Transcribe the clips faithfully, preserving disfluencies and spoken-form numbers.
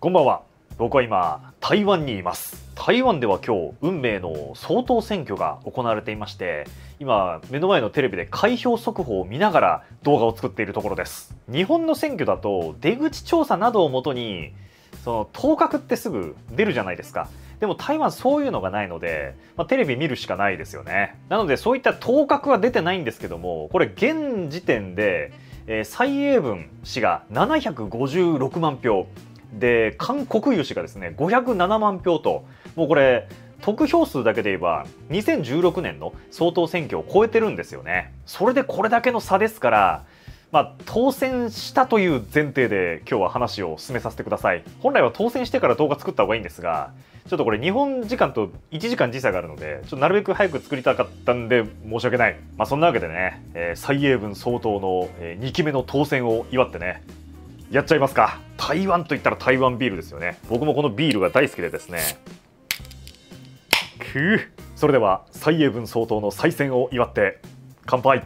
こんばんは。僕は今台湾にいます。台湾では今日運命の総統選挙が行われていまして、今目の前のテレビで開票速報を見ながら動画を作っているところです。日本の選挙だと出口調査などをもとにその当確ってすぐ出るじゃないですか。でも台湾そういうのがないので、まあ、テレビ見るしかないですよね。なのでそういった当確は出てないんですけども、これ現時点で、えー、蔡英文氏がななひゃくごじゅうろくまんひょうで、韓国瑜氏がですねごひゃくななまんひょうと、もうこれ得票数だけで言えばにせんじゅうろくねんの総統選挙を超えてるんですよね。それでこれだけの差ですから、まあ、当選したという前提で今日は話を進めさせてください。本来は当選してから動画作った方がいいんですが、ちょっとこれ日本時間といちじかん時差があるので、ちょっとなるべく早く作りたかったんで申し訳ない。まあそんなわけでね、えー、蔡英文総統の、えー、にきめの当選を祝ってね、やっちゃいますか。台湾といったら台湾ビールですよね。僕もこのビールが大好きでですね。くーそれでは蔡英文総統の再選を祝って乾杯。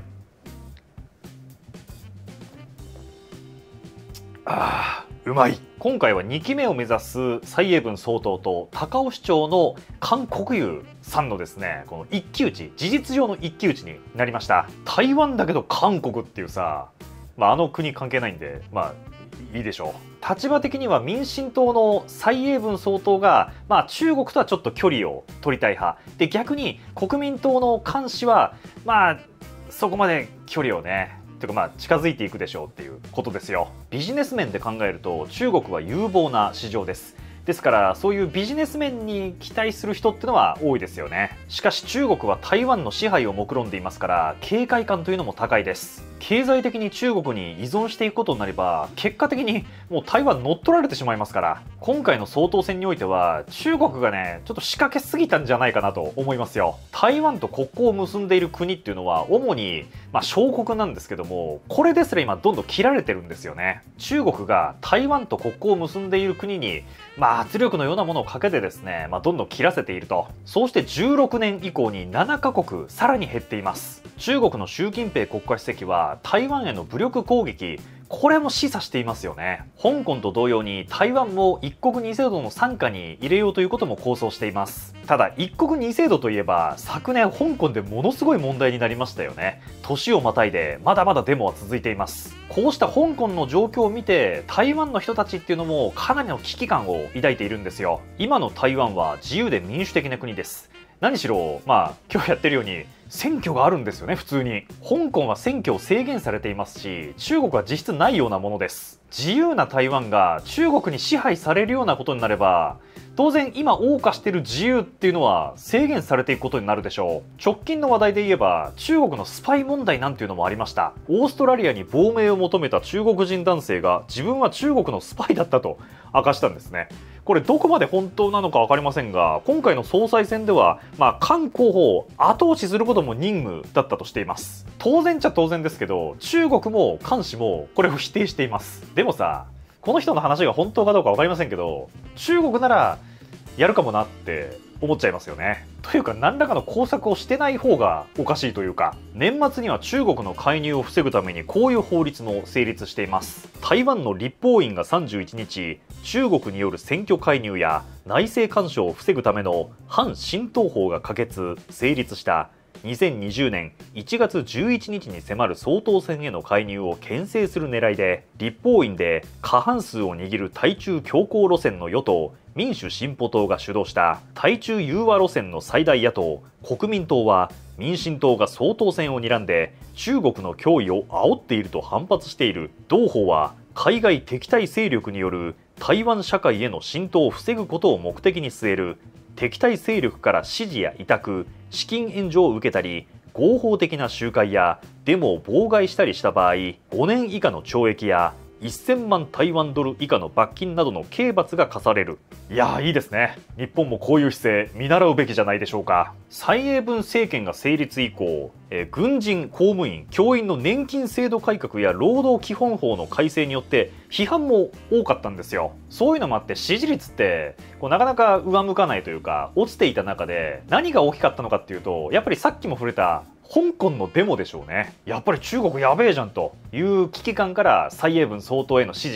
あーうまい。今回はにきめを目指す蔡英文総統と高雄市長の韓国瑜さんのですね、この一騎打ち、事実上の一騎打ちになりました。台湾だけど韓国っていうさ、まあ、あの国関係ないんで、まあいいでしょう。立場的には民進党の蔡英文総統が、まあ、中国とはちょっと距離を取りたい派で、逆に国民党の菅氏はまあそこまで距離をねというかまあ近づいていくでしょうっていうことですよ。ビジネス面で考えると中国は有望な市場です。ですからそういうビジネス面に期待する人ってのは多いですよね。しかし中国は台湾の支配を目論んでいますから、警戒感というのも高いです。経済的に中国に依存していくことになれば、結果的にもう台湾乗っ取られてしまいますから、今回の総統選においては中国がねちょっと仕掛けすぎたんじゃないかなと思いますよ。台湾と国交を結んでいる国っていうのは主に、まあ、小国なんですけども、これですら今どんどん切られてるんですよね。中国が台湾と国交を結んでいる国に、まあ、圧力のようなものをかけてですね、まあ、どんどん切らせていると。そうしてじゅうろくねん以降にななかこくさらに減っています。中国の習近平国家主席は台湾への武力攻撃、これも示唆していますよね。香港と同様に台湾も一国二制度の傘下に入れようということも構想しています。ただ一国二制度といえば昨年香港でものすごい問題になりましたよね。年をまたいでまだまだデモは続いています。こうした香港の状況を見て台湾の人たちっていうのもかなりの危機感を抱いているんですよ。今の台湾は自由で民主的な国です。何しろまあ今日やってるように選挙があるんですよね。普通に香港は選挙を制限されていますし、中国は実質ないようなものです。自由な台湾が中国に支配されるようなことになれば、当然今謳歌している自由っていうのは制限されていくことになるでしょう。直近の話題で言えば中国のスパイ問題なんていうのもありました。オーストラリアに亡命を求めた中国人男性が自分は中国のスパイだったと明かしたんですね。これどこまで本当なのか分かりませんが、今回の総裁選では、まあ、菅候補を後押しすることも任務だったとしています。当然っちゃ当然ですけど、中国も菅氏もこれを否定しています。でもさ、この人の話が本当かどうか分かりませんけど、中国ならやるかもなって思っちゃいますよね。というか何らかの工作をしてない方がおかしいというか、年末には中国の介入を防ぐためにこういう法律も成立しています。台湾の立法院がさんじゅういちにち、中国による選挙介入や内政干渉を防ぐための反浸透法が可決・成立したにせんにじゅうねんいちがつじゅういちにちに迫る総統選への介入を牽制する狙いで、立法院で過半数を握る対中強硬路線の与党民主進歩党が主導した対中融和路線の最大野党国民党は、民進党が総統選を睨んで中国の脅威を煽っていると反発している。同法は海外敵対勢力による台湾社会への浸透を防ぐことを目的に据える。敵対勢力から支持や委託、資金援助を受けたり、合法的な集会やデモを妨害したりした場合、ごねん以下の懲役やせんまん台湾ドル以下の罰金などの刑罰が課される。いやーいいですね。日本もこういう姿勢見習うべきじゃないでしょうか。蔡英文政権が成立以降、えー、軍人、公務員、教員の年金制度改革や労働基本法の改正によって批判も多かったんですよ。そういうのもあって支持率ってこうなかなか上向かないというか落ちていた中で、何が大きかったのかっていうと、やっぱりさっきも触れた香港のデモでしょうね。やっぱり中国やべえじゃんという危機感から蔡英文総統への支持が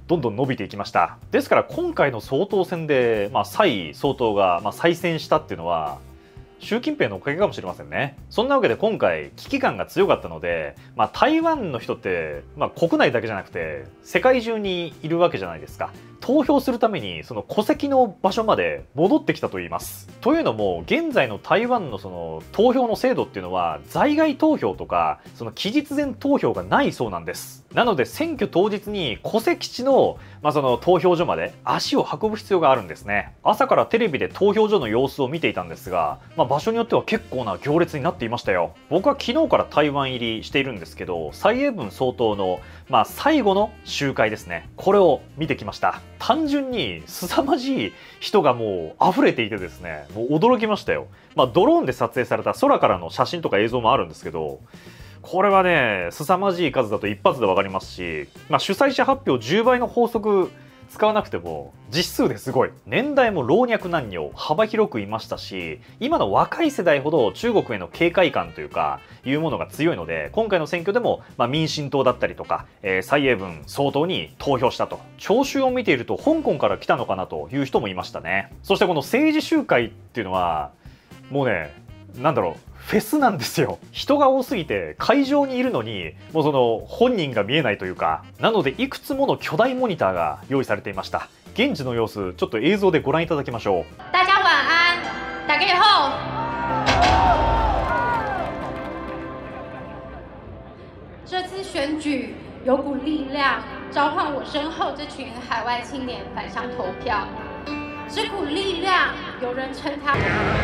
どんどん伸びていきました。ですから今回の総統選で、まあ、蔡総統が、まあ、再選したっていうのは習近平のおかげかもしれませんね。そんなわけで今回危機感が強かったので、まあ、台湾の人って、まあ、国内だけじゃなくて世界中にいるわけじゃないですか。投票するためにその戸籍の場所まで戻ってきたといいます。というのも現在の台湾のその投票の制度っていうのは在外投票とかその期日前投票がないそうなんです。なので選挙当日に戸籍地の、まあ、その投票所まで足を運ぶ必要があるんですね。朝からテレビで投票所の様子を見ていたんですが、まあ、場所によっては結構な行列になっていましたよ。僕は昨日から台湾入りしているんですけど、蔡英文総統の、まあ、最後の集会ですね、これを見てきました。単純に凄まじい人がもう溢れていてですね、もう驚きましたよ。まあ、ドローンで撮影された空からの写真とか映像もあるんですけど、これはね凄まじい数だと一発で分かりますし、まあ、主催者発表じゅうばいの法則使わなくても実数ですごい。年代も老若男女幅広くいましたし、今の若い世代ほど中国への警戒感というかいうものが強いので、今回の選挙でも、まあ、民進党だったりとか、えー、蔡英文総統に投票したと。聴衆を見ていると香港から来たのかなという人もいましたね。そしてこの政治集会っていうのはもうね、なんだろう、フェスなんですよ。人が多すぎて会場にいるのにもうその本人が見えないというか、なのでいくつもの巨大モニターが用意されていました。現地の様子ちょっと映像でご覧いただきましょう。 大家晚安，大家好。这次选举有股力量召唤我身后这群海外青年返乡投票。这股力量，有人称它。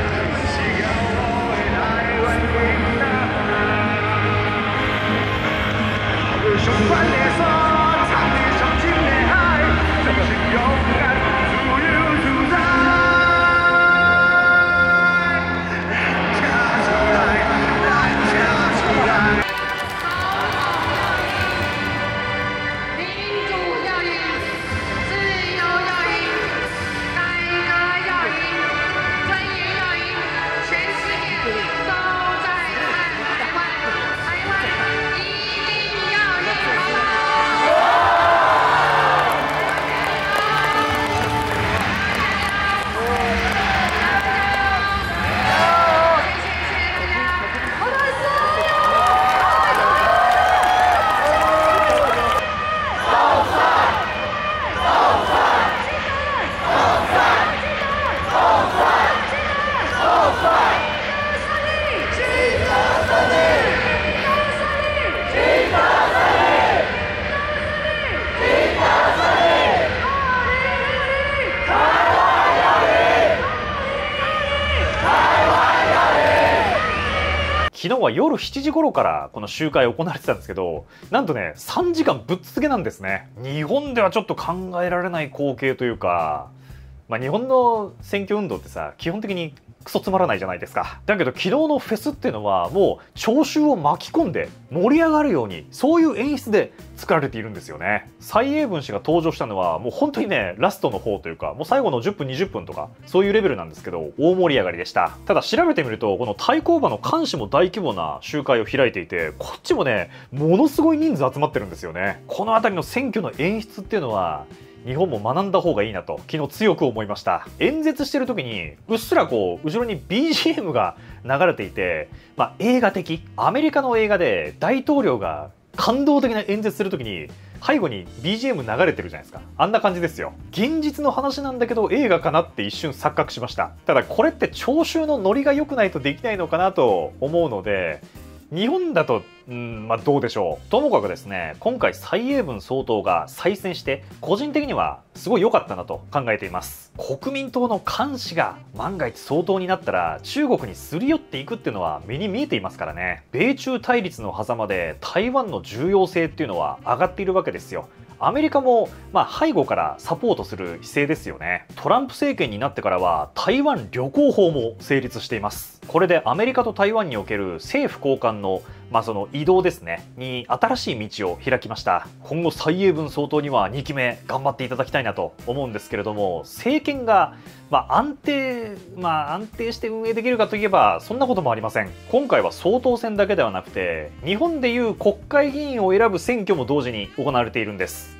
昨日は夜しちじ頃からこの集会行われてたんですけど、なんとねさんじかんぶっ続けなんですね。日本ではちょっと考えられない光景というか、まあ、日本の選挙運動ってさ基本的にクソつまらないじゃないですか。だけど昨日のフェスっていうのはもう聴衆を巻き込んで盛り上がるように、そういう演出で作られているんですよね。蔡英文氏が登場したのはもう本当にねラストの方というか、もう最後のじゅっぷんにじゅっぷんとかそういうレベルなんですけど、大盛り上がりでした。ただ調べてみるとこの対抗馬の菅氏も大規模な集会を開いていて、こっちもねものすごい人数集まってるんですよね。この辺りの選挙の演出っていうのは日本も学んだ方がいいなと昨日強く思いました。演説してる時にうっすらこう後ろに ビージーエム が流れていて、まあ、映画的、アメリカの映画で大統領が感動的な演説する時に背後に ビージーエム 流れてるじゃないですか。あんな感じですよ。現実の話なんだけど映画かなって一瞬錯覚しました。ただこれって聴衆のノリが良くないとできないのかなと思うので、日本だと、うん、まあどうでしょう。ともかくですね、今回蔡英文総統が再選して個人的にはすごい良かったなと考えています。国民党の菅氏が万が一総統になったら中国にすり寄っていくっていうのは目に見えていますからね。米中対立の狭間で台湾の重要性っていうのは上がっているわけですよ。アメリカも、まあ、背後からサポートする姿勢ですよね。トランプ政権になってからは台湾旅行法も成立しています。これでアメリカと台湾における政府高官の、まあ、その移動ですねに新しい道を開きました。今後蔡英文総統にはにきめ頑張っていただきたいなと思うんですけれども、政権が、まあ、安定、まあ、安定して運営できるかといえばそんなこともありません。今回は総統選だけではなくて日本でいう国会議員を選ぶ選挙も同時に行われているんです。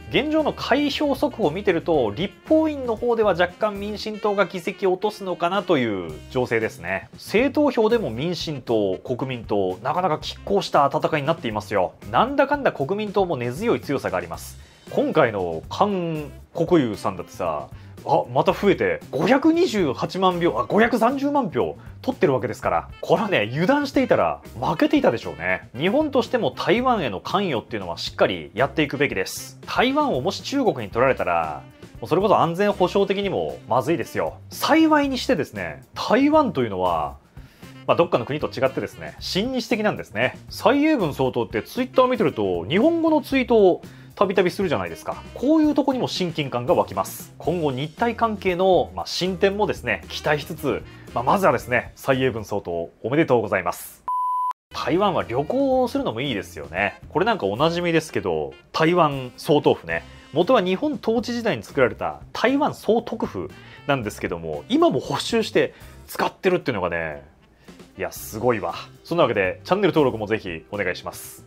現状の開票速報を見てると立法院の方では若干民進党が議席を落とすのかなという情勢ですね。政党票でも民進党、国民党なかなか拮抗した戦いになっていますよ。なんだかんだ国民党も根強い強さがあります。今回の韓国瑜さんだってさ、あ、また増えてごひゃくにじゅうはちまんひょう、あ、ごひゃくさんじゅうまんひょう取ってるわけですから、これはね、油断していたら負けていたでしょうね。日本としても台湾への関与っていうのはしっかりやっていくべきです。台湾をもし中国に取られたら、それこそ安全保障的にもまずいですよ。幸いにしてですね、台湾というのはまあ、どっかの国と違ってですね、親日的なんですね。蔡英文総統ってツイッターを見てると日本語のツイートをたびたびするじゃないですか。こういうとこにも親近感が湧きます。今後日台関係の、まあ、進展もですね期待しつつ、まあ、まずはですね蔡英文総統おめでとうございます。台湾は旅行するのもいいですよね。これなんかおなじみですけど、台湾総統府ね、元は日本統治時代に作られた台湾総督府なんですけども、今も補修して使ってるっていうのがね、いやすごいわ。そんなわけでチャンネル登録もぜひお願いします。